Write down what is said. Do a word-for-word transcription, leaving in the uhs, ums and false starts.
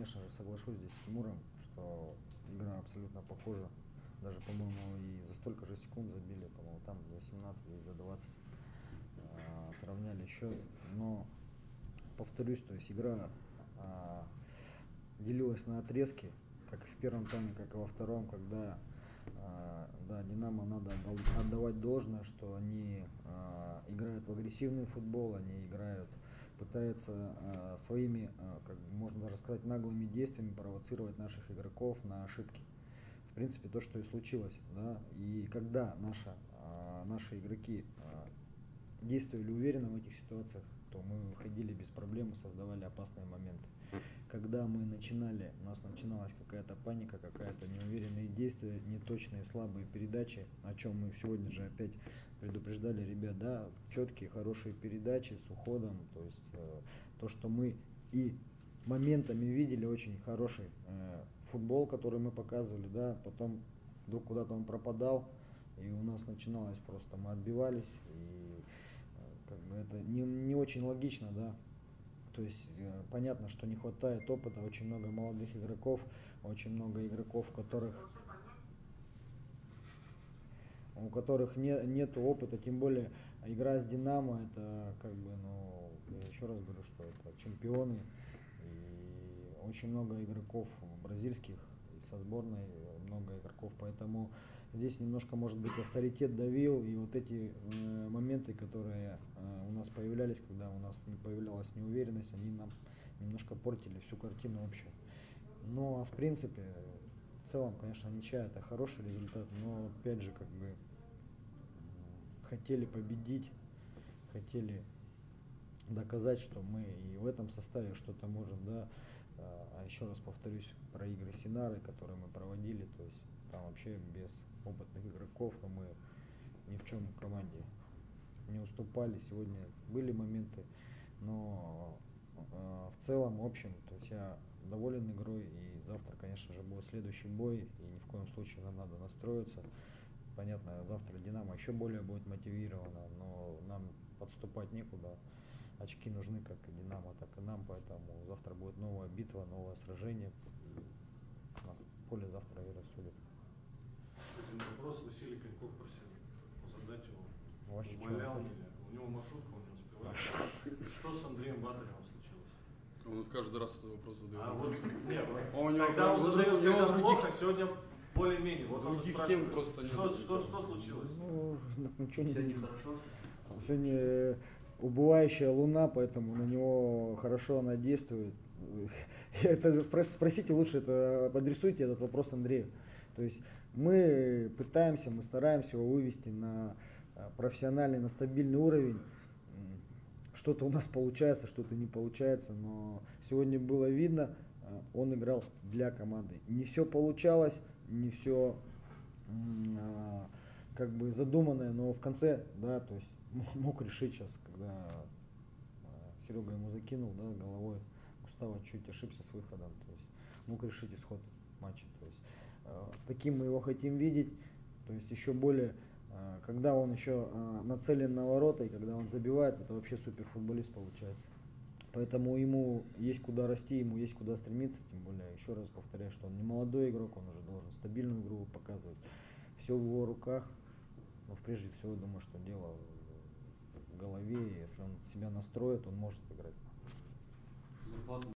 конечно же, соглашусь здесь с Тимуром, что игра абсолютно похожа. Даже, по-моему, и за столько же секунд забили, по-моему, там за семнадцать, здесь за двадцать э, сравняли счет. Но, повторюсь, то есть игра э, делилась на отрезки, как в первом тайме, как и во втором, когда э, да, Динамо надо отдавать должное, что они э, играют в агрессивный футбол, они играют, пытаются э, своими, э, как можно даже сказать, наглыми действиями провоцировать наших игроков на ошибки. В принципе, то, что и случилось. Да? И когда наша, э, наши игроки э, действовали уверенно в этих ситуациях, то мы выходили без проблем и создавали опасные моменты. Когда мы начинали, у нас начиналась какая-то паника, какая-то неуверенные действия, неточные, слабые передачи, о чем мы сегодня же опять предупреждали ребят, да, четкие, хорошие передачи с уходом, то есть э, то, что мы и моментами видели очень хороший э, футбол, который мы показывали, да, потом вдруг куда-то он пропадал, и у нас начиналось просто, мы отбивались, и э, как бы это не, не очень логично, да. То есть э, понятно, что не хватает опыта, очень много молодых игроков, очень много игроков, которых, у которых не, нет опыта, тем более игра с Динамо, это как бы, ну, я еще раз говорю, что это чемпионы, и очень много игроков бразильских, и со сборной много игроков, поэтому здесь немножко, может быть, авторитет давил, и вот эти э, моменты, которые э, у нас появлялись, когда у нас не появлялась неуверенность, они нам немножко портили всю картину общую. Ну, а в принципе, в целом, конечно, ничья — это хороший результат, но опять же, как бы э, хотели победить, хотели доказать, что мы и в этом составе что-то можем, да. А еще раз повторюсь про игры Синары, которые мы проводили, то есть там вообще без опытных игроков, но мы ни в чем команде не уступали. Сегодня были моменты, но э, в целом, в общем, то есть я доволен игрой, и завтра, конечно же, будет следующий бой, и ни в коем случае нам надо настроиться. Понятно, завтра Динамо еще более будет мотивировано, но нам подступать некуда. Очки нужны как и Динамо, так и нам, поэтому завтра будет новая битва, новое сражение. И нас поле завтра и рассудит. Один вопрос. Василий Коньков просил задать его. Вася, Умолял меня. У него маршрутка, он не успевает. Что с Андреем Батаревым случилось? Он каждый раз этот вопрос задает. А вот, нет, он когда он задает, у него когда других, плохо, сегодня более-менее. Вот он других тем просто что, нет. что, что случилось? Ну, ничего не Сегодня хорошо? Сегодня убывающая луна, поэтому на него хорошо она действует. Это спросите лучше, это адресуйте этот вопрос Андрею. То есть мы пытаемся, мы стараемся его вывести на профессиональный, на стабильный уровень. Что-то у нас получается, что-то не получается, но сегодня было видно, он играл для команды. Не все получалось, не все как бы задуманное, но в конце, да, то есть мог решить сейчас, когда Серега ему закинул, да, головой, Густаво чуть ошибся с выходом, то есть мог решить исход матча. То есть э, таким мы его хотим видеть, то есть еще более, э, когда он еще э, нацелен на ворота и когда он забивает, это вообще супер футболист получается. Поэтому ему есть куда расти, ему есть куда стремиться, тем более, еще раз повторяю, что он не молодой игрок, он уже должен стабильную игру показывать. Все в его руках, но прежде всего, думаю, что дело в голове, если он себя настроит, он может играть.